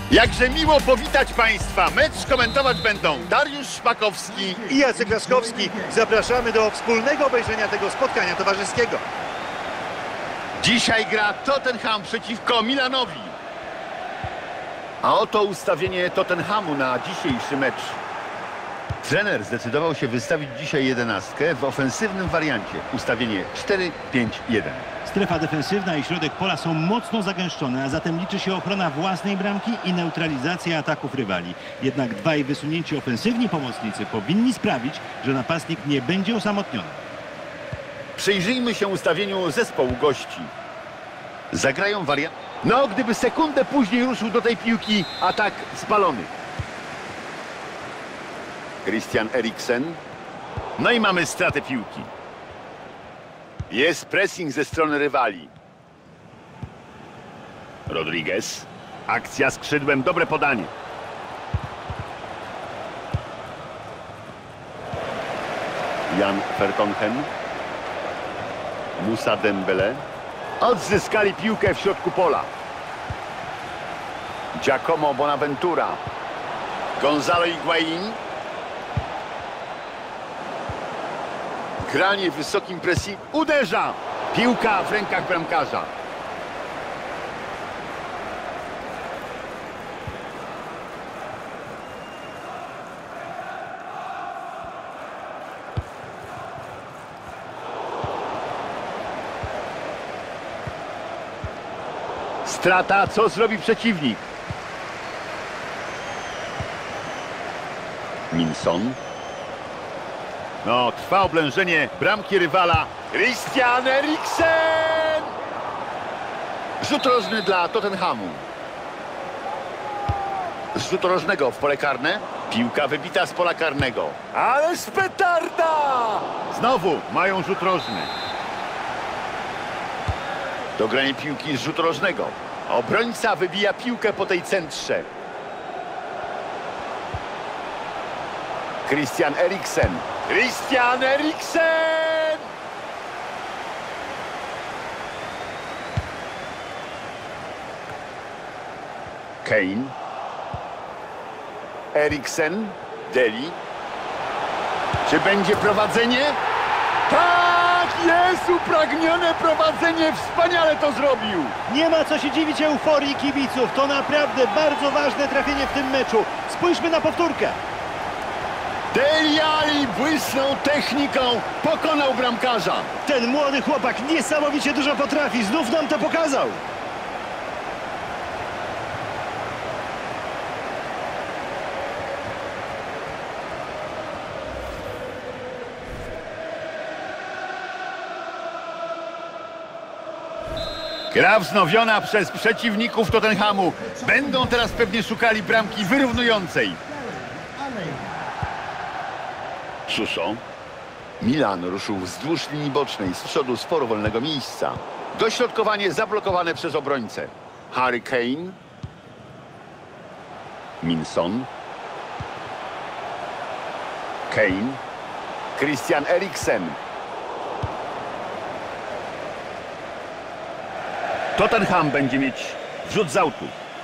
Jakże miło powitać Państwa. Mecz komentować będą Dariusz Szpakowski i Jacek Laskowski. Zapraszamy do wspólnego obejrzenia tego spotkania towarzyskiego. Dzisiaj gra Tottenham przeciwko Milanowi. A oto ustawienie Tottenhamu na dzisiejszy mecz. Trener zdecydował się wystawić dzisiaj 11 w ofensywnym wariancie. Ustawienie 4-5-1. Strefa defensywna i środek pola są mocno zagęszczone, a zatem liczy się ochrona własnej bramki i neutralizacja ataków rywali. Jednak dwaj wysunięci ofensywni pomocnicy powinni sprawić, że napastnik nie będzie osamotniony. Przyjrzyjmy się ustawieniu zespołu gości. Zagrają wariant... No, gdyby sekundę później ruszył do tej piłki, atak spalony. Christian Eriksen. No i mamy stratę piłki. Jest pressing ze strony rywali. Rodriguez. Akcja skrzydłem, dobre podanie. Jan Vertonghen. Moussa Dembele. Odzyskali piłkę w środku pola. Giacomo Bonaventura. Gonzalo Higuaín. Granie w wysokim pressie. Uderza! Piłka w rękach bramkarza. Strata, co zrobi przeciwnik? Minson. No, trwa oblężenie bramki rywala. Christian Eriksen! Rzut rożny dla Tottenhamu. Z rzutu rożnego w pole karne. Piłka wybita z pola karnego. Ależ petarda! Znowu mają rzut rożny. Dogranie piłki z rzutu rożnego. Obrońca wybija piłkę po tej centrze. Christian Eriksen. Christian Eriksen! Kane. Eriksen. Deli. Czy będzie prowadzenie? Tak! Jest upragnione prowadzenie! Wspaniale to zrobił! Nie ma co się dziwić euforii kibiców. To naprawdę bardzo ważne trafienie w tym meczu. Spójrzmy na powtórkę. Dele Alli błysnął techniką, pokonał bramkarza. Ten młody chłopak niesamowicie dużo potrafi. Znów nam to pokazał. Gra wznowiona przez przeciwników Tottenhamu. Będą teraz pewnie szukali bramki wyrównującej. Suso. Milan ruszył wzdłuż linii bocznej, z przodu sporo wolnego miejsca. Dośrodkowanie zablokowane przez obrońcę. Harry Kane. Minson. Kane. Christian Eriksen. Tottenham będzie mieć rzut z autu.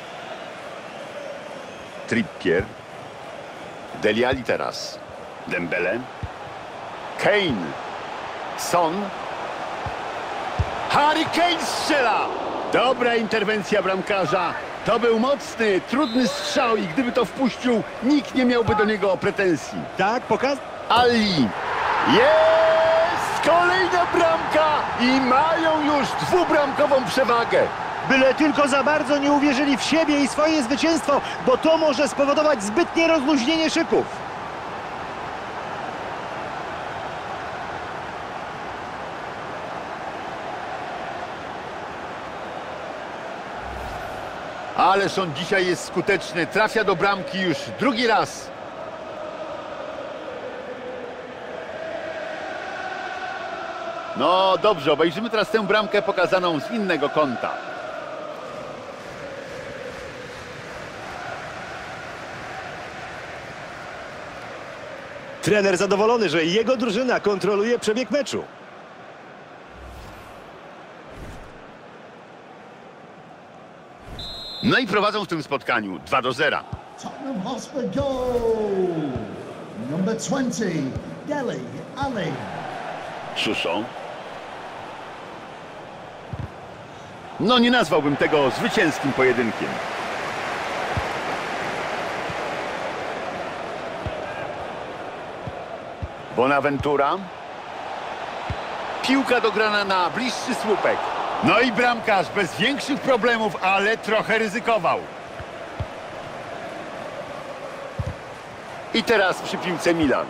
Trippier. Dele Alli teraz. Dembele. Kane. Son. Harry Kane strzela! Dobra interwencja bramkarza. To był mocny, trudny strzał i gdyby to wpuścił, nikt nie miałby do niego pretensji. Tak, Alli. Jest! Kolejna bramka i mają już dwubramkową przewagę. Byle tylko za bardzo nie uwierzyli w siebie i swoje zwycięstwo, bo to może spowodować zbytnie rozluźnienie szyków. Ależ on dzisiaj jest skuteczny. Trafia do bramki już drugi raz. No dobrze, obejrzymy teraz tę bramkę pokazaną z innego kąta. Trener zadowolony, że jego drużyna kontroluje przebieg meczu. No i prowadzą w tym spotkaniu 2-0. Tottenham Hotspur goal. Number 20, Dele Alli. Suso. No nie nazwałbym tego zwycięskim pojedynkiem. Bonaventura. Piłka dograna na bliższy słupek. No i bramkarz bez większych problemów, ale trochę ryzykował. I teraz przy piłce Milan.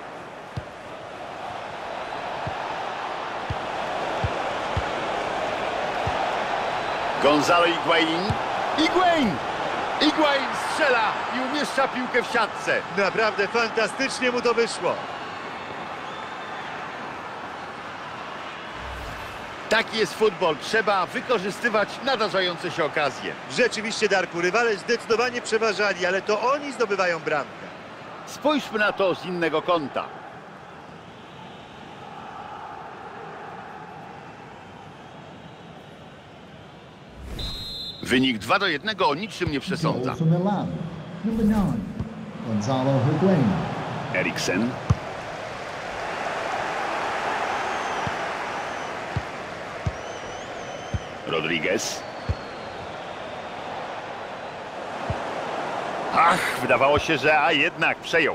Gonzalo Higuain. Higuain strzela i umieszcza piłkę w siatce. Naprawdę fantastycznie mu to wyszło. Taki jest futbol. Trzeba wykorzystywać nadarzające się okazje. Rzeczywiście, Darku, rywale zdecydowanie przeważali, ale to oni zdobywają bramkę. Spójrzmy na to z innego kąta. Wynik 2-1 o niczym nie przesądza. Goal for Milan. Number 9, Gonzalo Higuain. Eriksen. Rodriguez. Ach, wydawało się, że jednak przejął.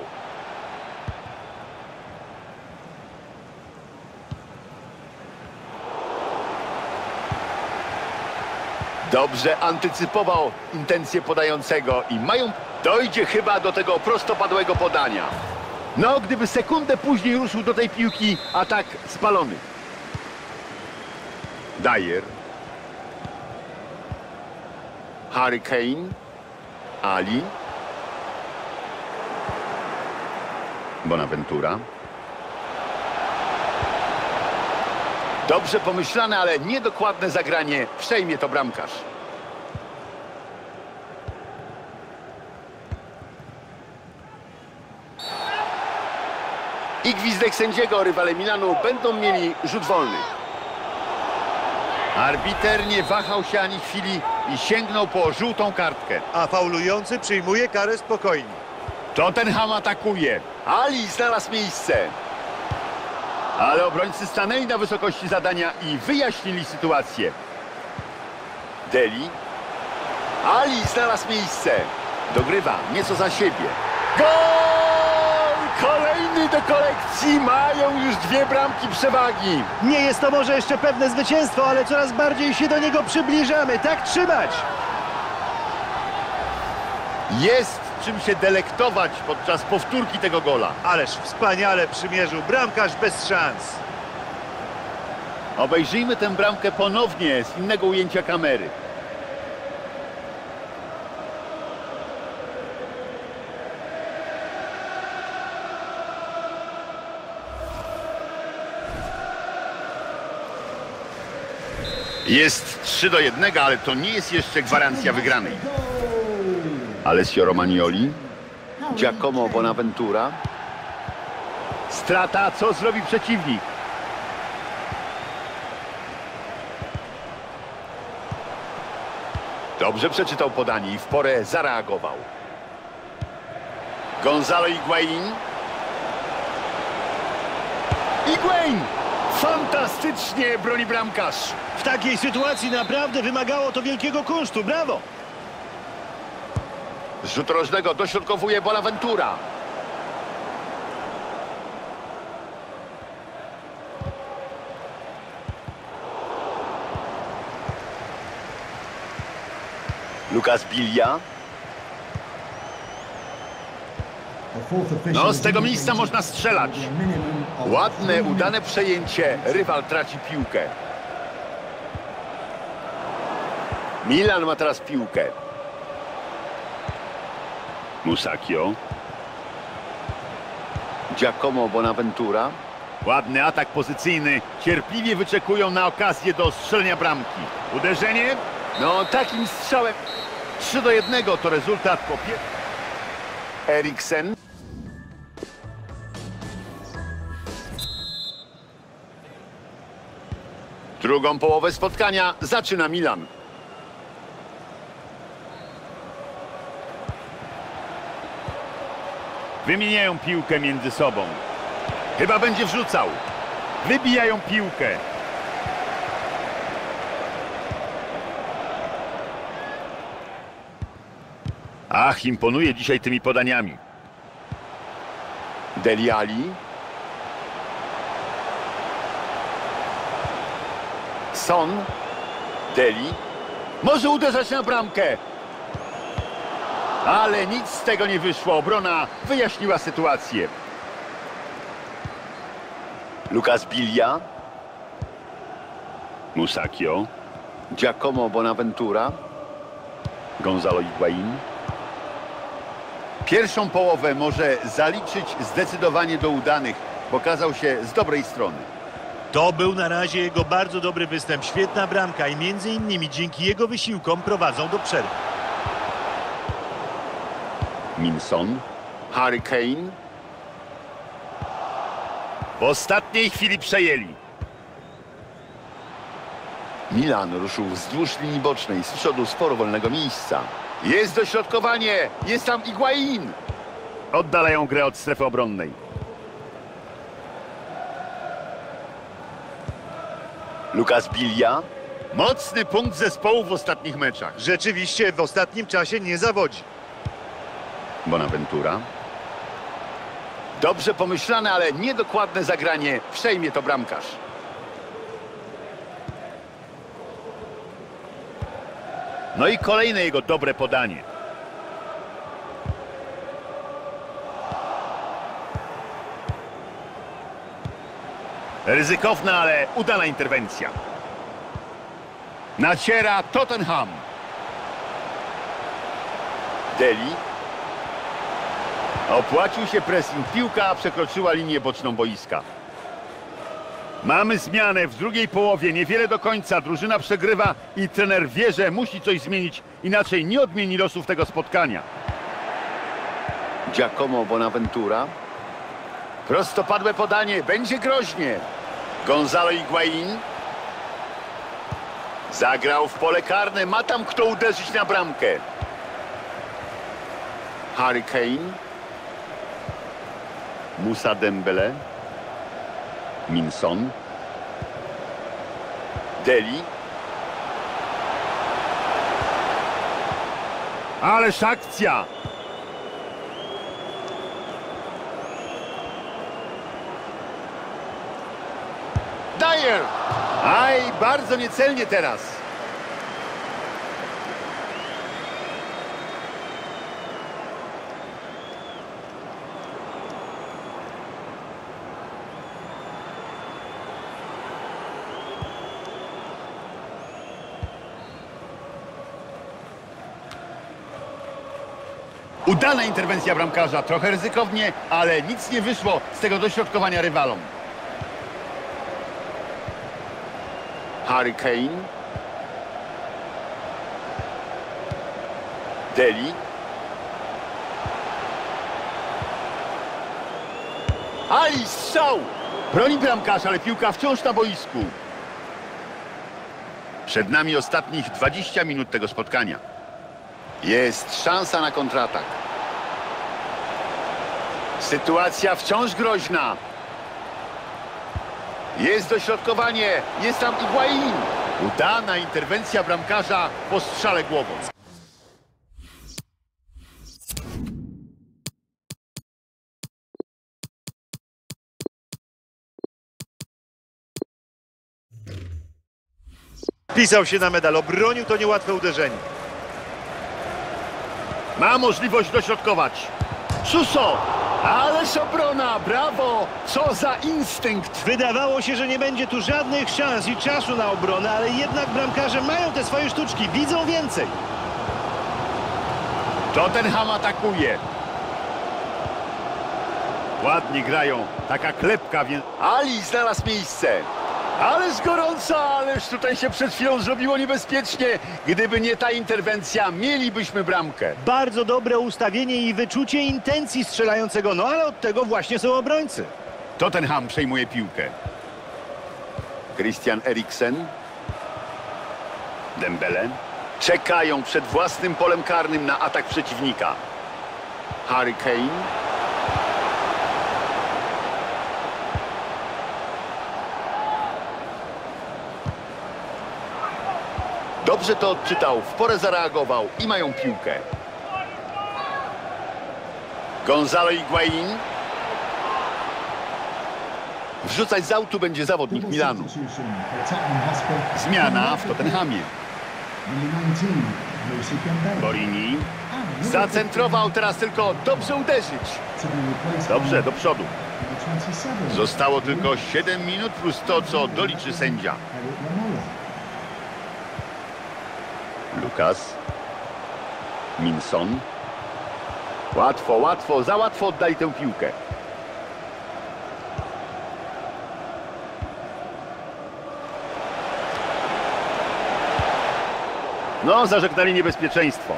Dobrze antycypował intencje podającego i dojdzie chyba do tego prostopadłego podania. No, gdyby sekundę później ruszył do tej piłki, atak spalony. Dyer. Harry Kane. Ali. Bonaventura. Dobrze pomyślane, ale niedokładne zagranie. Przejmie to bramkarz. I gwizdek sędziego. Rywale Milanu będą mieli rzut wolny. Arbiter nie wahał się ani chwili i sięgnął po żółtą kartkę. A faulujący przyjmuje karę spokojnie. Tottenham atakuje. Ali znalazł miejsce. Ale obrońcy stanęli na wysokości zadania i wyjaśnili sytuację. Deli. Ali znalazł miejsce. Dogrywa nieco za siebie. Gol! Kolejny do kolekcji. Mają już 2 bramki przewagi. Nie jest to może jeszcze pewne zwycięstwo, ale coraz bardziej się do niego przybliżamy. Tak trzymać! Jest czym się delektować podczas powtórki tego gola. Ależ wspaniale przymierzył. Bramkarz bez szans. Obejrzyjmy tę bramkę ponownie z innego ujęcia kamery. Jest 3-1, ale to nie jest jeszcze gwarancja wygranej. Alessio Romagnoli. Giacomo Bonaventura. Strata, co zrobi przeciwnik? Dobrze przeczytał podanie i w porę zareagował. Gonzalo Higuain. Higuain! Fantastycznie broni bramkarz. W takiej sytuacji naprawdę wymagało to wielkiego kunsztu. Brawo! Z rzutu rożnego dośrodkowuje Bonaventura. Lucas Biglia. No, z tego miejsca można strzelać. Ładne, udane przejęcie. Rywal traci piłkę. Milan ma teraz piłkę. Musacchio. Giacomo Bonaventura. Ładny atak pozycyjny. Cierpliwie wyczekują na okazję do strzelenia bramki. Uderzenie? No, takim strzałem. 3-1 to rezultat po Eriksen. Drugą połowę spotkania zaczyna Milan. Wymieniają piłkę między sobą. Chyba będzie wrzucał. Wybijają piłkę. Ach, imponuje dzisiaj tymi podaniami. Dele Alli. Son. Dele. Może uderzać na bramkę. Ale nic z tego nie wyszło. Obrona wyjaśniła sytuację. Lucas Biglia. Musacchio. Giacomo Bonaventura. Gonzalo Higuaín. Pierwszą połowę może zaliczyć zdecydowanie do udanych. Pokazał się z dobrej strony. To był na razie jego bardzo dobry występ. Świetna bramka i między innymi dzięki jego wysiłkom prowadzą do przerwy. Minson. Harry Kane. W ostatniej chwili przejęli. Milan ruszył wzdłuż linii bocznej. Z przodu sporo wolnego miejsca. Jest dośrodkowanie. Jest tam Higuaín. Oddalają grę od strefy obronnej. Lucas Biglia. Mocny punkt zespołu w ostatnich meczach. Rzeczywiście w ostatnim czasie nie zawodzi. Bonaventura. Dobrze pomyślane, ale niedokładne zagranie. Przejmie to bramkarz. No i kolejne jego dobre podanie. Ryzykowna, ale udana interwencja. Naciera Tottenham. Dele. Opłacił się pressing. Piłka przekroczyła linię boczną boiska. Mamy zmianę w drugiej połowie. Niewiele do końca. Drużyna przegrywa i trener wie, że musi coś zmienić. Inaczej nie odmieni losów tego spotkania. Giacomo Bonaventura. Prostopadłe podanie. Będzie groźnie. Gonzalo Higuaín. Zagrał w pole karne. Ma tam kto uderzyć na bramkę. Harry Kane. Moussa Dembélé. Minson. Dele. Ależ akcja! Dyer! Aj, bardzo niecelnie teraz. Udana interwencja bramkarza, trochę ryzykownie, ale nic nie wyszło z tego dośrodkowania rywalom. Harry Kane. Dele. Ali, strzał! Broni bramkarz, ale piłka wciąż na boisku. Przed nami ostatnich 20 minut tego spotkania. Jest szansa na kontratak. Sytuacja wciąż groźna. Jest dośrodkowanie. Jest tam Higuaín. Udana interwencja bramkarza po strzale głową. Pisał się na medal. Obronił to niełatwe uderzenie. Ma możliwość dośrodkować. Suso! Ależ obrona! Brawo! Co za instynkt! Wydawało się, że nie będzie tu żadnych szans i czasu na obronę, ale jednak bramkarze mają te swoje sztuczki, widzą więcej. Tottenham atakuje. Ładnie grają. Taka klepka, więc... Ali znalazł miejsce. Ależ gorąco, ależ tutaj się przed chwilą zrobiło niebezpiecznie. Gdyby nie ta interwencja, mielibyśmy bramkę. Bardzo dobre ustawienie i wyczucie intencji strzelającego, no ale od tego właśnie są obrońcy. Tottenham przejmuje piłkę. Christian Eriksen. Dembélé. Czekają przed własnym polem karnym na atak przeciwnika. Harry Kane. Dobrze to odczytał, w porę zareagował i mają piłkę. Gonzalo Higuain. Wrzucać z autu będzie zawodnik Double Milanu. substitution for Tottenham Hotspur. Zmiana w Tottenhamie. Number 19, Lucy Campbell. Borini zacentrował, teraz tylko dobrze uderzyć. To be replaced Dobrze, by do przodu. number 27. Zostało tylko 7 minut plus to, co doliczy sędzia. Eric Lamola. Lukas. Minson. Łatwo, za łatwo oddali tę piłkę. No, zażegnali niebezpieczeństwo.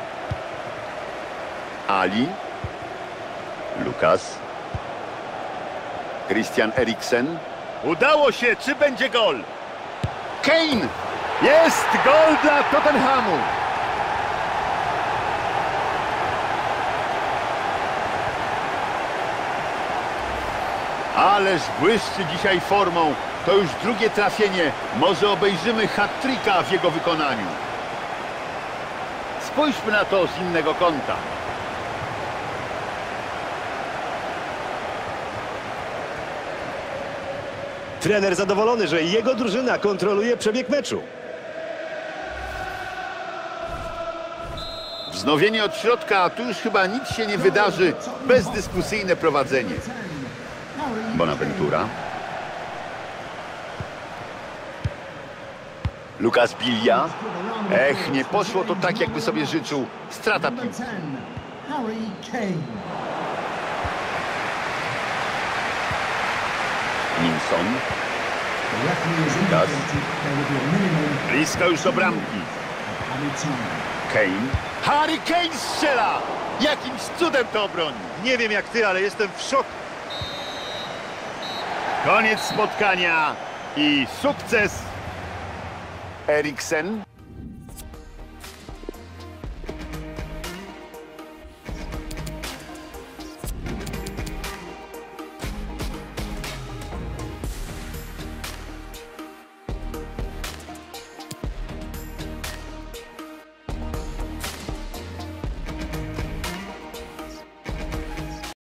Ali. Lukas. Christian Eriksen. Udało się, czy będzie gol? Kane! Jest gol dla Tottenhamu! Ależ błyszczy dzisiaj formą. To już drugie trafienie. Może obejrzymy hat-tricka w jego wykonaniu. Spójrzmy na to z innego kąta. Trener zadowolony, że jego drużyna kontroluje przebieg meczu. Wznowienie od środka, a tu już chyba nic się nie wydarzy. Bezdyskusyjne prowadzenie. 10, Harry Bonaventura. Lukas Bilia. Ech, nie poszło to tak, jakby sobie życzył. Strata Number piłki. 10, Harry Kane. Minson. The referee has Does. indicated there will be a minimum Blisko już do bramki. of added time. Kane. Harry Kane strzela! Jakimś cudem to obroni. Nie wiem jak ty, ale jestem w szoku. Koniec spotkania i sukces. Eriksen.